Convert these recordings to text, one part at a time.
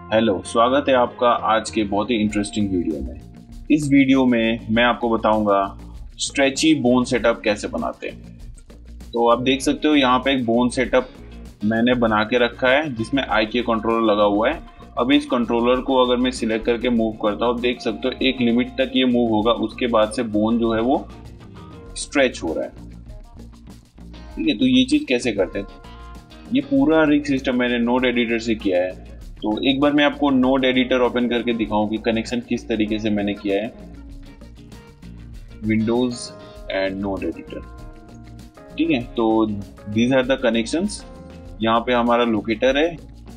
Hello, स्वागत है आपका आज के बहुत ही इंटरेस्टिंग वीडियो में। इस वीडियो में मैं आपको बताऊंगा स्ट्रेची बोन सेटअप कैसे बनाते हैं। तो आप देख सकते हो यहाँ पे एक बोन सेटअप मैंने बना के रखा है जिसमें IK कंट्रोलर लगा हुआ है। अब इस कंट्रोलर को अगर मैं सिलेक्ट करके मूव करता हूँ, देख सकते हो एक लिमिट तक ये मूव होगा, उसके बाद से बोन जो है वो स्ट्रेच हो रहा है। ठीक है, तो ये चीज़ कैसे करते हैं, ये पूरा रिग सिस्टम मैंने नोड एडिटर से किया है। तो एक बार मैं आपको नोड एडिटर ओपन करके दिखाऊं कि कनेक्शन किस तरीके से मैंने किया है। विंडोज एंड नोड एडिटर, ठीक है। तो दीज आर द कनेक्शंस। यहाँ पे हमारा लोकेटर है,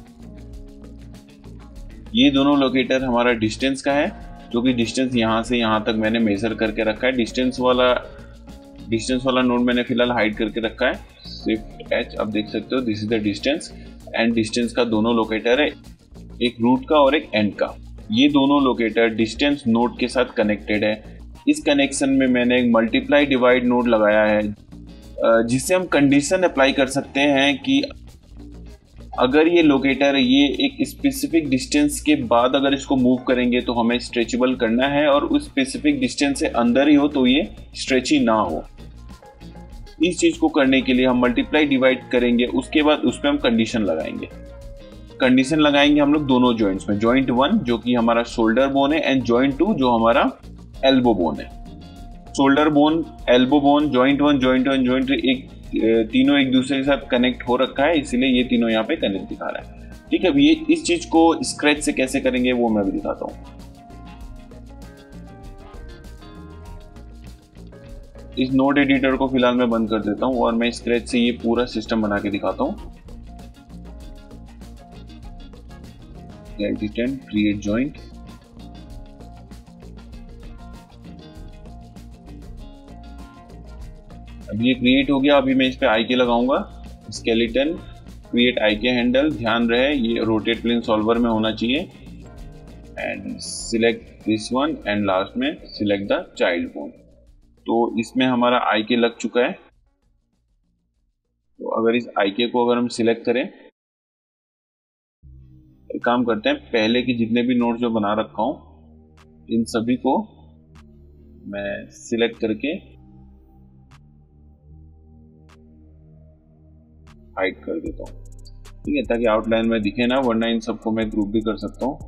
ये दोनों लोकेटर हमारा डिस्टेंस का है, जो कि डिस्टेंस यहाँ से यहाँ तक मैंने मेजर करके रखा है। डिस्टेंस वाला नोड मैंने फिलहाल हाइड करके रखा है, शिफ्ट H। अब देख सकते हो this is the distance, and distance का दोनों लोकेटर है, एक रूट का और एक एंड का। ये दोनों लोकेटर डिस्टेंस नोड के साथ कनेक्टेड है। इस कनेक्शन में मैंने एक मल्टीप्लाई डिवाइड नोड लगाया है, जिससे हम कंडीशन अप्लाई कर सकते हैं कि अगर ये लोकेटर ये एक स्पेसिफिक डिस्टेंस के बाद अगर इसको मूव करेंगे तो हमें स्ट्रेचेबल करना है, और उस स्पेसिफिक डिस्टेंस से अंदर ही हो तो ये स्ट्रेची ना हो। इस चीज को करने के लिए हम मल्टीप्लाई डिवाइड करेंगे, उसके बाद उस पर हम कंडीशन लगाएंगे। कंडीशन लगाएंगे हम लोग दोनों जॉइंट्स में, जॉइंट 1 जो कि हमारा शोल्डर बोन है, एंड जॉइंट 2 जो हमारा एल्बो बोन है। Shoulder bone, elbow bone, joint 1, joint 2, joint 3 तीनों एक दूसरे के साथ कनेक्ट हो रखा है, इसलिए ये तीनों यहाँ पे कनेक्ट दिखा रहा है। ठीक है, अब ये इस चीज को स्क्रैच से कैसे करेंगे वो मैं भी दिखाता हूँ। इस नोड एडिटर को फिलहाल मैं बंद कर देता हूँ और मैं स्क्रैच से ये पूरा सिस्टम बना के दिखाता हूँ। क्रिएट जॉइंट, अब ये क्रिएट हो गया। अभी मैं इस पे IK लगाऊंगा, स्केलेटन क्रिएट IK हैंडल। ध्यान रहे ये रोटेट प्लेन सॉल्वर में होना चाहिए, and select this one, and last में सिलेक्ट द चाइल्ड बोन। तो इसमें हमारा IK लग चुका है। तो अगर इस IK को अगर हम सिलेक्ट करें, एक काम करते हैं, पहले की जितने भी नोड्स जो बना रखा हूं इन सभी को मैं सिलेक्ट करके हाइड कर देता हूं, ठीक है, ताकि आउटलाइन में दिखे ना, वरना इन सबको मैं ग्रुप भी कर सकता हूं।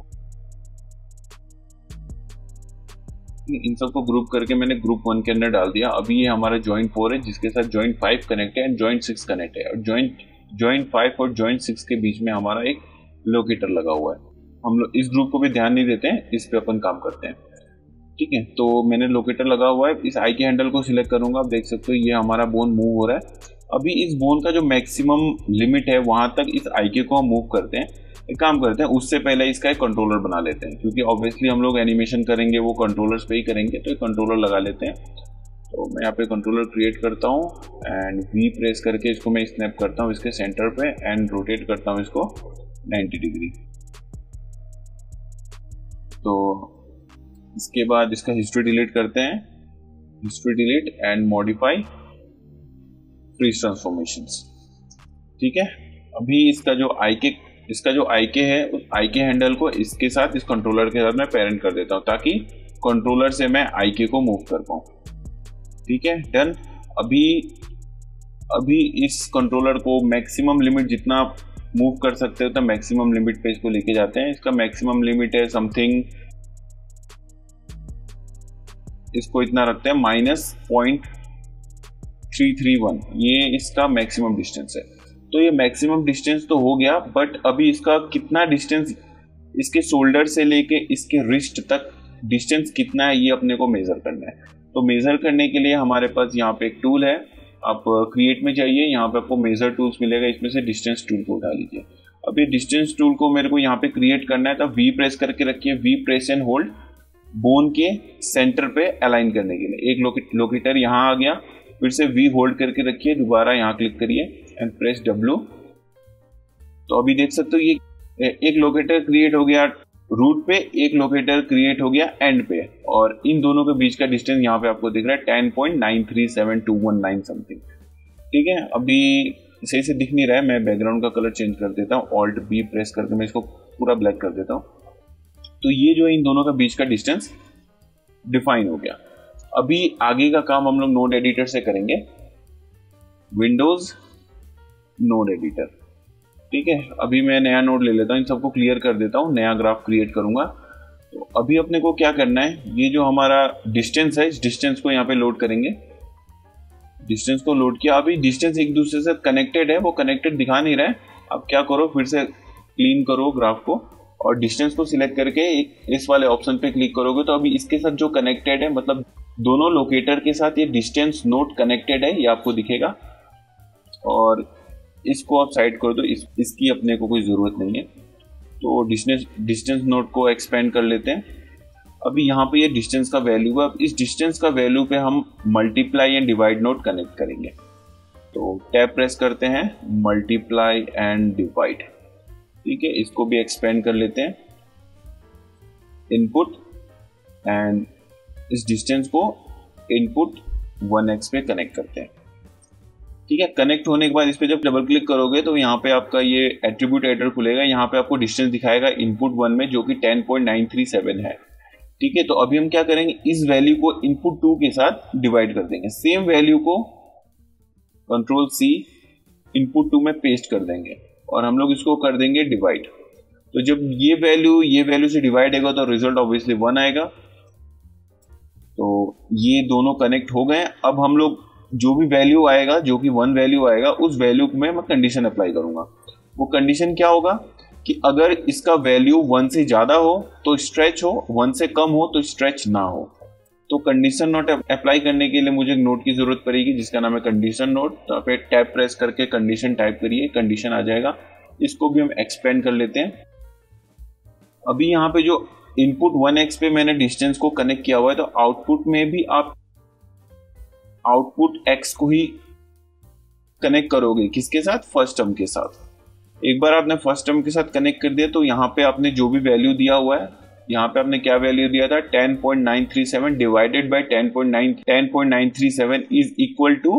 इन सबको ग्रुप करके मैंने ग्रुप 1 के अंदर डाल दिया। अभी ये हमारा जॉइंट 4 है जिसके साथ जॉइंट 5 कनेक्ट है एंड जॉइंट 6 कनेक्ट है, और जॉइंट 5 और जॉइंट 6 के बीच में हमारा एक लोकेटर लगा हुआ है। हम लोग इस ग्रुप को भी ध्यान नहीं देते हैं, इस पे अपन काम करते हैं। ठीक है, तो मैंने लोकेटर लगा हुआ है, इस IK हैंडल को सिलेक्ट करूंगा। आप देख सकते हो ये हमारा बोन मूव हो रहा है। अभी इस बोन का जो मैक्सिमम लिमिट है वहां तक इस IK को हम मूव करते हैं। एक काम करते हैं, उससे पहले इसका एक कंट्रोलर बना लेते हैं, क्योंकि ऑब्वियसली हम लोग एनिमेशन करेंगे वो कंट्रोलर्स पे ही करेंगे, तो एक कंट्रोलर लगा लेते हैं। तो मैं यहाँ पे कंट्रोलर क्रिएट करता हूँ एंड V प्रेस करके इसको मैं स्नैप करता हूँ इसके सेंटर पे, एंड रोटेट करता हूँ इसको 90 डिग्री। तो इसके बाद इसका हिस्ट्री डिलीट करते हैं, history delete and modify freeze transformations. ठीक है, अभी इसका जो IK है उस IK हैंडल को इसके साथ, इस कंट्रोलर के साथ मैं पेरेंट कर देता हूँ, ताकि कंट्रोलर से मैं IK को मूव कर पाऊँ। ठीक है, डन। अभी इस कंट्रोलर को मैक्सिमम लिमिट जितना मूव कर सकते हो तो मैक्सिमम लिमिट पे इसको लेके जाते हैं। इसका मैक्सिमम लिमिट है समथिंग, इसको इतना रखते हैं -0.331, ये इसका मैक्सिमम डिस्टेंस है। तो ये मैक्सिमम डिस्टेंस तो हो गया, बट अभी इसका कितना डिस्टेंस, इसके शोल्डर से लेके इसके रिस्ट तक डिस्टेंस कितना है ये अपने को मेजर करना है। तो मेजर करने के लिए हमारे पास यहाँ पे एक टूल है, आप क्रिएट में जाइए, यहाँ पे आपको मेजर टूल्स मिलेगा, इसमें से डिस्टेंस टूल को उठा लीजिए। अब ये डिस्टेंस टूल को मेरे को यहाँ पे क्रिएट करना है, तो V प्रेस करके रखिए, V press and hold, bone के सेंटर पे अलाइन करने के लिए। एक लोकेटर यहाँ आ गया, फिर से V होल्ड करके रखिए, दोबारा यहाँ क्लिक करिए एंड प्रेस W। तो अभी देख सकते हो ये एक लोकेटर क्रिएट हो गया रूट पे, एक लोकेटर क्रिएट हो गया एंड पे, और इन दोनों के बीच का डिस्टेंस यहाँ पे आपको दिख रहा है 10.937219 समथिंग। ठीक है, अभी सही से दिख नहीं रहा है, मैं बैकग्राउंड का कलर चेंज कर देता हूँ, Alt B प्रेस करके मैं इसको पूरा ब्लैक कर देता हूँ। तो ये जो है इन दोनों का बीच का डिस्टेंस डिफाइन हो गया। अभी आगे का काम हम लोग नोड एडिटर से करेंगे। विंडोज नोड एडिटर, ठीक है। अभी मैं नया नोड ले लेता हूँ, इन सबको क्लियर कर देता हूँ, नया ग्राफ क्रिएट करूंगा। तो अभी अपने को क्या करना है, ये जो हमारा डिस्टेंस है इस डिस्टेंस को यहाँ पे लोड करेंगे। डिस्टेंस को लोड किया। अभी डिस्टेंस एक दूसरे से कनेक्टेड है, वो कनेक्टेड दिखा नहीं रहा है। अब क्या करो, फिर से क्लीन करो ग्राफ को और डिस्टेंस को सिलेक्ट करके इस वाले ऑप्शन पे क्लिक करोगे तो अभी इसके साथ जो कनेक्टेड है, मतलब दोनों लोकेटर के साथ ये डिस्टेंस नोड कनेक्टेड है, ये आपको दिखेगा। और इसको आप साइड कर दो, इसकी अपने को कोई जरूरत नहीं है। तो डिस्टेंस नोड को एक्सपेंड कर लेते हैं। अभी यहाँ पे ये डिस्टेंस का वैल्यू है। अब इस डिस्टेंस का वैल्यू पे हम multiply and divide node connect करेंगे। तो टैब प्रेस करते हैं, मल्टीप्लाई एंड डिवाइड, ठीक है। इसको भी एक्सपेंड कर लेते हैं, इनपुट, एंड इस डिस्टेंस को इनपुट 1x पे कनेक्ट करते हैं, ठीक है। कनेक्ट होने के बाद इस पे जब डबल क्लिक करोगे तो यहाँ पे आपका ये एट्रीब्यूट एडिटर खुलेगा। यहाँ पे आपको डिस्टेंस दिखाएगा इनपुट 1 में, जो कि 10.937 है, ठीक है। तो अभी हम क्या करेंगे, इस वैल्यू को इनपुट 2 के साथ डिवाइड कर देंगे। सेम वैल्यू को कंट्रोल C इनपुट 2 में पेस्ट कर देंगे और हम लोग इसको कर देंगे डिवाइड। तो जब ये वैल्यू से डिवाइड होगा तो रिजल्ट ऑब्वियसली 1 आएगा। तो ये दोनों कनेक्ट हो गए। अब हम लोग जो भी वैल्यू आएगा, जो कि 1 वैल्यू आएगा, उस वैल्यू में मैं कंडीशन अप्लाई करूंगा। वो कंडीशन क्या होगा कि अगर इसका वैल्यू 1 से ज्यादा हो तो स्ट्रेच हो, 1 से कम हो तो स्ट्रेच ना हो। तो कंडीशन नोट अप्लाई करने के लिए मुझे एक नोट की जरूरत पड़ेगी जिसका नाम है कंडीशन नोट। तो आप टैब प्रेस करके कंडीशन टाइप करिए, कंडीशन आ जाएगा। इसको भी हम एक्सपेंड कर लेते हैं। अभी यहाँ पे जो इनपुट 1x पे मैंने डिस्टेंस को कनेक्ट किया हुआ है, तो आउटपुट में भी आप आउटपुट x को ही कनेक्ट करोगे। किसके साथ? फर्स्ट टर्म के साथ। एक बार आपने फर्स्ट टर्म के साथ कनेक्ट कर दिया तो यहाँ पे आपने जो भी वैल्यू दिया हुआ है, यहाँ पे आपने क्या वैल्यू दिया था, 10.937 divided by 10.937 is equal to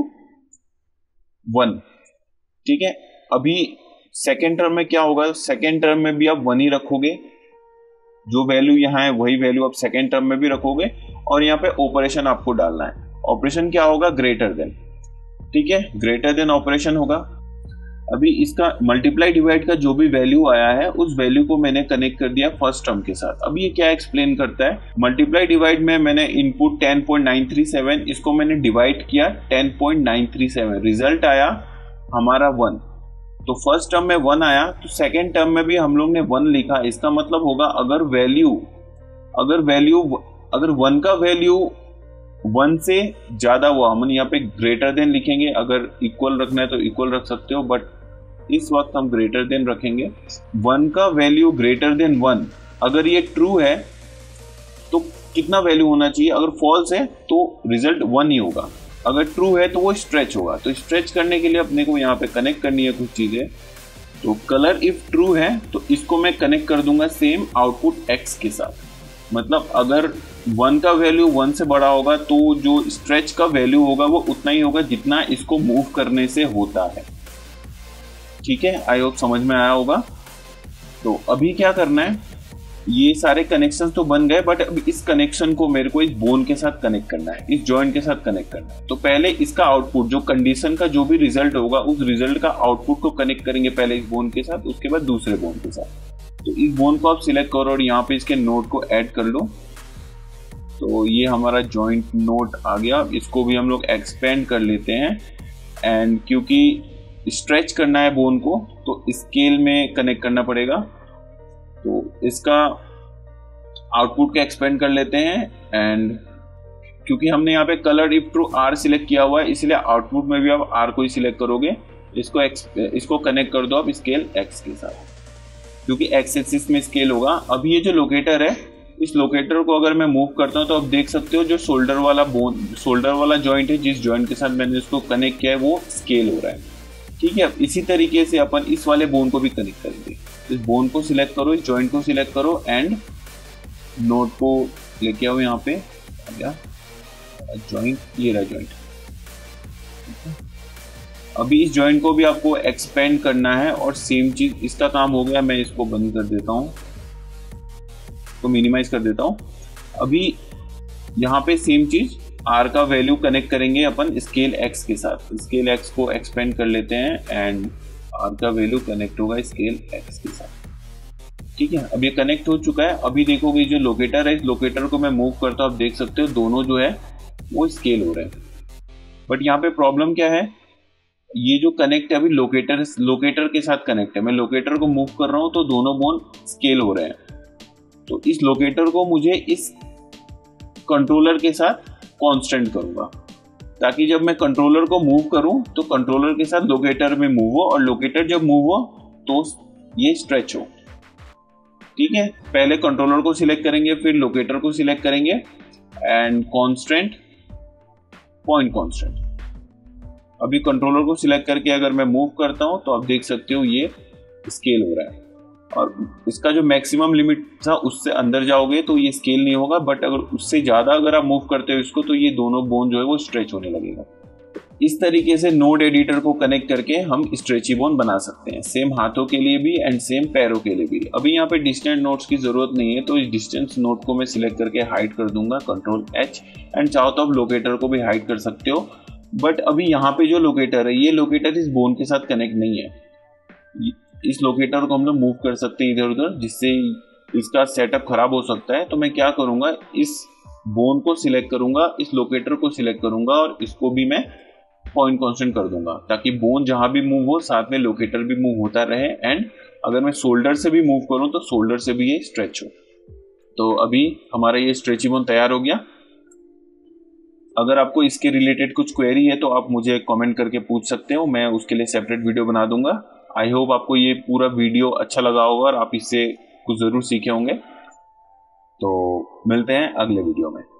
1, ठीक है। अभी सेकेंड टर्म में क्या होगा, सेकेंड टर्म में भी आप 1 ही रखोगे। जो वैल्यू यहाँ है वही वैल्यू आप सेकेंड टर्म में भी रखोगे। और यहाँ पे ऑपरेशन आपको डालना है। ऑपरेशन क्या होगा? ग्रेटर देन, ठीक है, ग्रेटर देन ऑपरेशन होगा। अभी इसका मल्टीप्लाई डिवाइड का जो भी वैल्यू आया है उस वैल्यू को मैंने कनेक्ट कर दिया फर्स्ट टर्म के साथ। अब ये क्या एक्सप्लेन करता है, मल्टीप्लाई डिवाइड में मैंने इनपुट 10.937, इसको मैंने डिवाइड किया 10.937, रिजल्ट आया हमारा 1। तो फर्स्ट टर्म में 1 आया, तो सेकेंड टर्म में भी हम लोग ने 1 लिखा। इसका मतलब होगा अगर 1 का वैल्यू 1 से ज्यादा हुआ, हम यहाँ पे ग्रेटर देन लिखेंगे। अगर इक्वल रखना है तो इक्वल रख सकते हो, बट इस वक्त हम ग्रेटर देन रखेंगे। 1 का वैल्यू ग्रेटर देन 1, अगर ये ट्रू है तो कितना वैल्यू होना चाहिए? अगर फॉल्स है तो रिजल्ट 1 ही होगा, अगर ट्रू है तो वो स्ट्रेच होगा। तो स्ट्रेच करने के लिए अपने को यहाँ पे कनेक्ट करनी है कुछ चीजें। तो कलर इफ ट्रू है तो इसको मैं कनेक्ट कर दूंगा सेम आउटपुट x के साथ। मतलब अगर 1 का वैल्यू 1 से बड़ा होगा तो जो स्ट्रेच का वैल्यू होगा वो उतना ही होगा जितना इसको मूव करने से होता है, ठीक है। आई होप समझ में आया होगा। तो अभी क्या करना है, ये सारे कनेक्शन तो बन गए, बट अब इस कनेक्शन को मेरे को इस बोन के साथ कनेक्ट करना है, इस जॉइंट के साथ कनेक्ट करना है। तो पहले इसका आउटपुट, जो कंडीशन का जो भी रिजल्ट होगा, उस रिजल्ट का आउटपुट को कनेक्ट करेंगे पहले इस बोन के साथ, उसके बाद दूसरे बोन के साथ। तो इस बोन को आप सिलेक्ट करो और यहाँ पे इसके नोड को ऐड कर लो। तो ये हमारा जॉइंट नोड आ गया। इसको भी हम लोग एक्सपेंड कर लेते हैं, एंड क्योंकि स्ट्रेच करना है बोन को तो स्केल में कनेक्ट करना पड़ेगा। तो इसका आउटपुट को एक्सपेंड कर लेते हैं, एंड क्योंकि हमने यहाँ पे colour if true R select किया हुआ है, इसलिए आउटपुट में भी आप R को ही सिलेक्ट करोगे। इसको कनेक्ट कर दो आप स्केल X के साथ, क्योंकि X एक्सिस में स्केल होगा। अब ये जो लोकेटर है, इस लोकेटर को अगर मैं मूव करता हूँ तो आप देख सकते हो जो शोल्डर वाला जॉइंट है, जिस जॉइंट के साथ मैंने इसको कनेक्ट किया है वो स्केल हो रहा है, ठीक है। अब इसी तरीके से अपन इस वाले बोन को भी कनेक्ट करेंगे। इस बोन को सिलेक्ट करो, इस जॉइंट को सिलेक्ट करो, एंड नोड को लेके आओ यहाँ पे। आ गया जॉइंट, ये रहा जॉइंट, अभी इस जॉइंट को भी आपको एक्सपेंड करना है और सेम चीज इसका काम हो गया। मैं इसको बंद कर देता हूँ, तो मिनिमाइज कर देता हूँ। अभी यहाँ पे सेम चीज R का वैल्यू कनेक्ट करेंगे अपन स्केल X के साथ। स्केल X को एक्सपेंड कर लेते हैं एंड R का वैल्यू कनेक्ट होगा स्केल X के साथ। ठीक है, अब ये कनेक्ट हो चुका है। अभी देखोगे जो लोकेटर है, इस लोकेटर को मैं मूव करता हूँ, आप देख सकते हो दोनों जो है वो स्केल हो रहे हैं। बट यहाँ पे प्रॉब्लम क्या है, ये जो कनेक्ट है अभी लोकेटर के साथ कनेक्ट है। मैं लोकेटर को मूव कर रहा हूँ तो दोनों बोन स्केल हो रहे हैं। तो इस लोकेटर को मुझे इस कंट्रोलर के साथ कांस्टेंट करूंगा, ताकि जब मैं कंट्रोलर को मूव करूं तो कंट्रोलर के साथ लोकेटर में मूव हो, और लोकेटर जब मूव हो तो ये स्ट्रेच हो। ठीक है, पहले कंट्रोलर को सिलेक्ट करेंगे, फिर लोकेटर को सिलेक्ट करेंगे एंड कांस्टेंट, पॉइंट कांस्टेंट। अभी कंट्रोलर को सिलेक्ट करके अगर मैं मूव करता हूं तो आप देख सकते हो ये स्केल हो रहा है, और इसका जो मैक्सिमम लिमिट था उससे अंदर जाओगे तो ये स्केल नहीं होगा। बट अगर उससे ज़्यादा अगर आप मूव करते हो इसको तो ये दोनों बोन जो है वो स्ट्रेच होने लगेगा। इस तरीके से नोड एडिटर को कनेक्ट करके हम स्ट्रेची बोन बना सकते हैं, सेम हाथों के लिए भी एंड सेम पैरों के लिए भी। अभी यहाँ पे डिस्टेंस नोड्स की जरूरत नहीं है, तो इस डिस्टेंस नोड को मैं सिलेक्ट करके हाइड कर दूंगा कंट्रोल H, एंड चाहो तो आप लोकेटर को भी हाइड कर सकते हो। बट अभी यहाँ पे जो लोकेटर है, ये लोकेटर इस बोन के साथ कनेक्ट नहीं है। इस लोकेटर को हम लोग मूव कर सकते हैं इधर उधर, जिससे इसका सेटअप खराब हो सकता है। तो मैं क्या करूंगा, इस बोन को सिलेक्ट करूंगा, इस लोकेटर को सिलेक्ट करूंगा और इसको भी मैं पॉइंट कांस्टेंट कर दूंगा, ताकि बोन जहां भी मूव हो साथ में लोकेटर भी मूव होता रहे। एंड अगर मैं शोल्डर से भी मूव करूं तो शोल्डर से भी ये स्ट्रेच हो। तो अभी हमारा ये स्ट्रेची बोन तैयार हो गया। अगर आपको इसके रिलेटेड कुछ क्वेरी है तो आप मुझे कमेंट करके पूछ सकते हो, मैं उसके लिए सेपरेट वीडियो बना दूंगा। आई होप आपको ये पूरा वीडियो अच्छा लगा होगा और आप इससे कुछ ज़रूर सीखे होंगे। तो मिलते हैं अगले वीडियो में।